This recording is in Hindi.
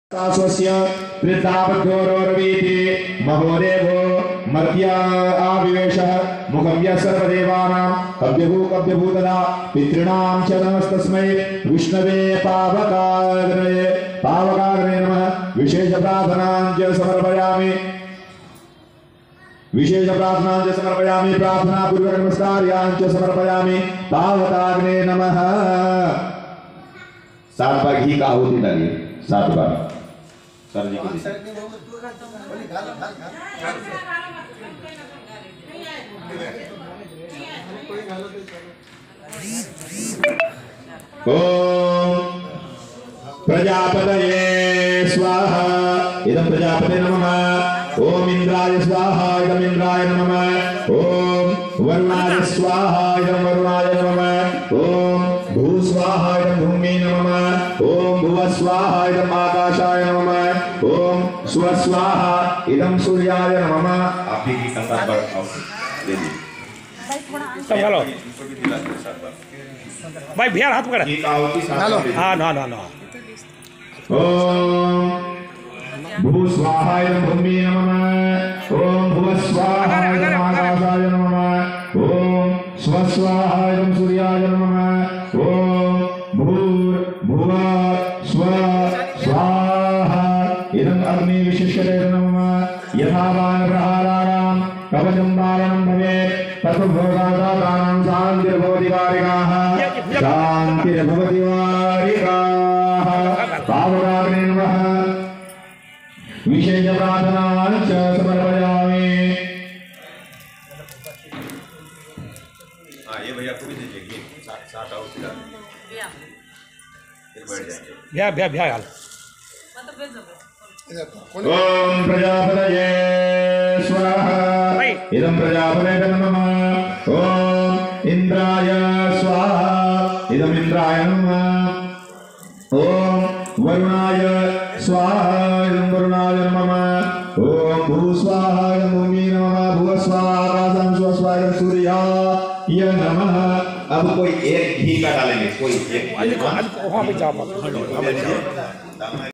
स्वस्य वृद्धापद्योरोर्वीति महोदेवो मर्त्या आविवेशः मुखं यः सर्वदेवानां कव्यभूतदा पितॄणां च नमस्तस्मै विष्णवे पावकाग्रये नमः। विशेष प्रार्थनां च समर्पयामि प्रार्थना पूर्वक नमस्कार्यां च समर्पयामि पावकाग्रये नमः। 7 बार घी का आहुति डालिए, 7 बार। सर जी को ओम प्रजापतये स्वाहा इदं प्रजापते नमः। ओम इंद्राय स्वाहा इदं इंद्राय नमः। ओम वरुणाय स्वाहा इदं वरुणाय नमः। ओम भू स्वाहा इदं भूमि नमः। ओम भुव स्वाहा इदं आकाशाय नमः। ओम स्व स्वाहा इदं सूर्याय नमः। आप भी संकल्प पर दे दीजिए हेलो भाई भैया हाथ पकड़ हेलो हाँ ना ना ना ओम भू स्वाहा इदं भूमि नमः। ओम भुव स्वाहा इदं आकाशाय नमः। ओम स्व स्वाहा इदं सूर्याय नमः। ओम भूर्भुव स्व स्वाहा इदं अग्नि विशिष्यते नमः। यथा बाणप्रहाराणां कवचं बाणं भवेत् तत्भोगादानां शान्तिर्भवति वारिकाः शान्तिर्भवति वारिकाः। पावकाग्रये नमः। विशेष प्रार्थनां च समर्पयामि। ये भैया पूरी दीजिए घी 7 और फिर बैठ जाएंगे भैया यार ओम प्रजापतये स्वाहा इदं प्रजापतये नमः। ओम इंद्राय स्वाहा इदं इंद्राय नमः। ओम वरुणाय स्वाहा इदं वरुणाय नमः। ओम भू स्वाहा इदं भूमि नमः। भुव स्वाहा आकाशं स्व स्वाहा इदं सूर्याय नमः। अब कोई एक घी का डालेंगे, कोई एक